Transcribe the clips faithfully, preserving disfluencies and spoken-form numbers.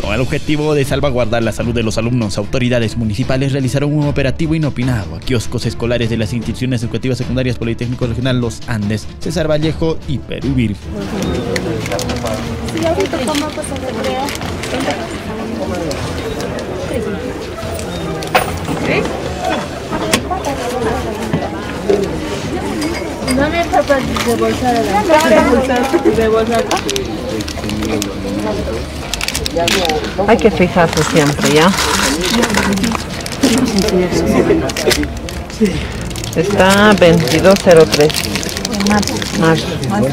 Con el objetivo de salvaguardar la salud de los alumnos, autoridades municipales realizaron un operativo inopinado a kioscos escolares de las instituciones educativas secundarias Politécnico Regional Los Andes, César Vallejo y Peruvir. No me capaz de bolsar de bolsar. Hay que fijarse siempre, ¿ya? Está veintidós cero tres. Marzo.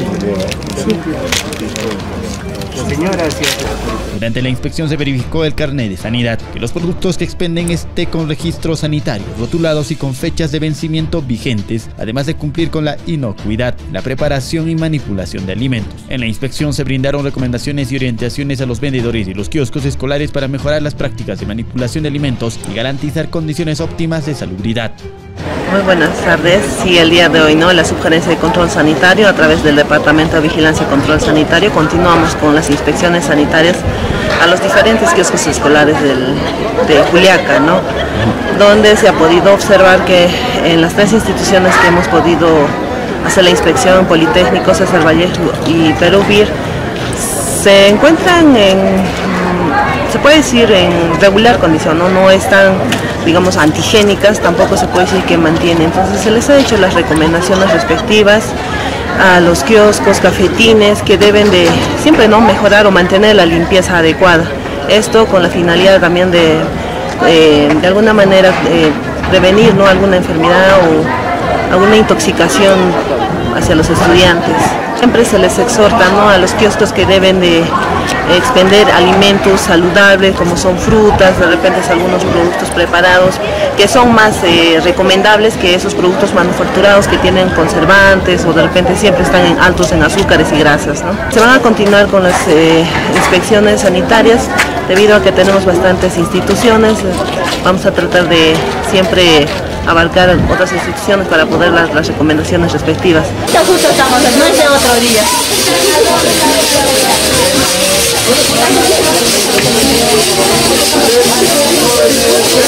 Durante la inspección se verificó el carnet de sanidad, que los productos que expenden esté con registros sanitarios, rotulados y con fechas de vencimiento vigentes, además de cumplir con la inocuidad, la preparación y manipulación de alimentos. En la inspección se brindaron recomendaciones y orientaciones a los vendedores y los kioscos escolares para mejorar las prácticas de manipulación de alimentos y garantizar condiciones óptimas de salubridad. Muy buenas tardes. Sí, el día de hoy, ¿no? La Subgerencia de Control Sanitario, a través del Departamento de Vigilancia y Control Sanitario, continuamos con las inspecciones sanitarias a los diferentes kioscos escolares del, de Juliaca, ¿no? Donde se ha podido observar que en las tres instituciones que hemos podido hacer la inspección, Politécnico, César Vallejo y Peruvir, se encuentran en, se puede decir, en regular condición, ¿no? No están, digamos, antigénicas, tampoco se puede decir que mantienen. Entonces se les ha hecho las recomendaciones respectivas a los kioscos, cafetines, que deben de siempre no mejorar o mantener la limpieza adecuada. Esto con la finalidad también de, eh, de alguna manera, eh, prevenir, ¿no?, alguna enfermedad o alguna intoxicación hacia los estudiantes. Siempre se les exhorta, ¿no?, a los kioscos que deben de expender alimentos saludables, como son frutas, de repente algunos productos preparados, que son más eh, recomendables que esos productos manufacturados que tienen conservantes o de repente siempre están en, altos en azúcares y grasas, ¿no? Se van a continuar con las eh, inspecciones sanitarias, debido a que tenemos bastantes instituciones. Vamos a tratar de siempre abarcar otras instituciones para poder dar las recomendaciones respectivas. Ya justo estamos, no es de otro día.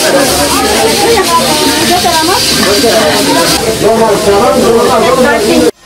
¿Ya te vamos?